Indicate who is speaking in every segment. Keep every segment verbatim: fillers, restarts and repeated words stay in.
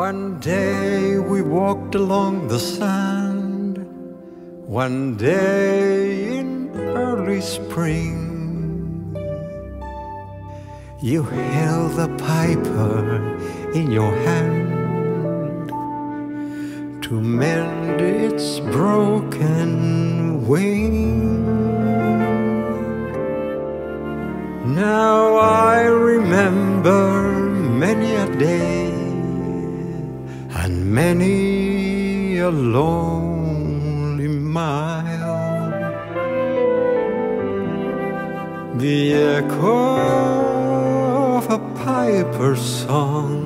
Speaker 1: One day we walked along the sand, one day in early spring. You held the piper in your hand to mend its broken wing. Now I remember many a day and many a lonely mile, the echo of a piper's song,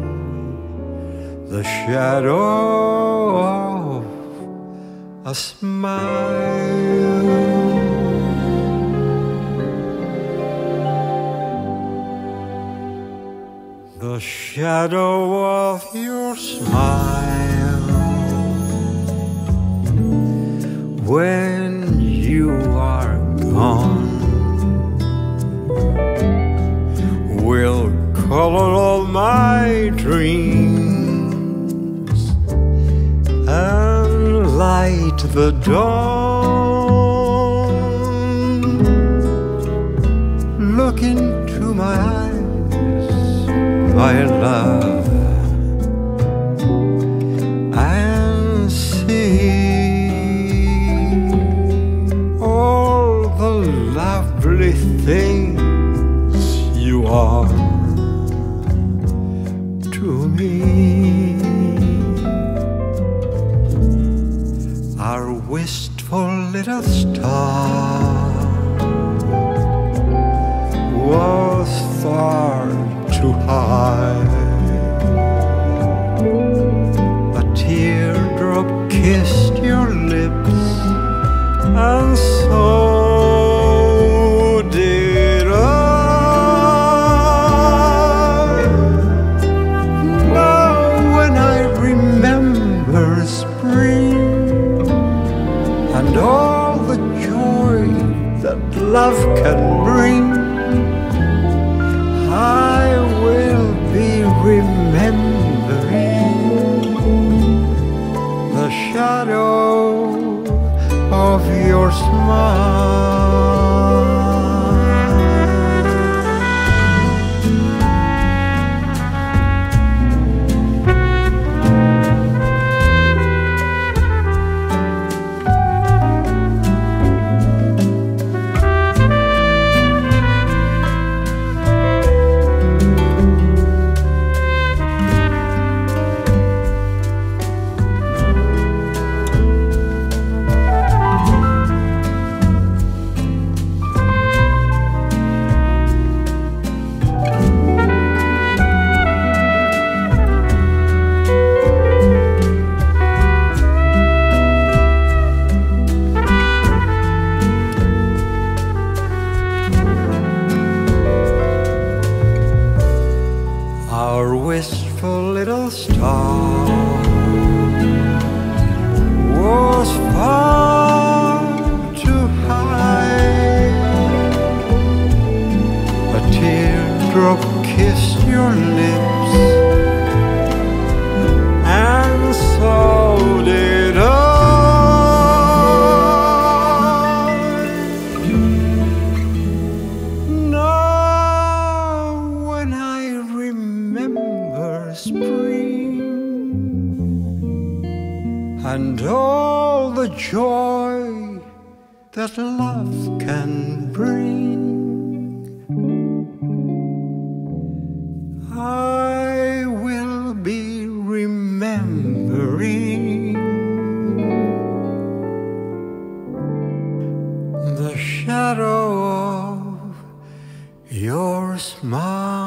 Speaker 1: the shadow of a smile. The shadow of your smile when you are gone will color all my dreams and light the dawn. Look into my eyes, my love, and see all the lovely things you are to me. Our wistful little star was far too high. A teardrop kissed your lips, and so did I. Now when I remember spring and all the joy that love can bring, I will be remembering the shadow of your smile. Our wistful little star was far too high. A teardrop kissed your lips, and so did I. Spring and all the joy that love can bring, I will be remembering the shadow of your smile.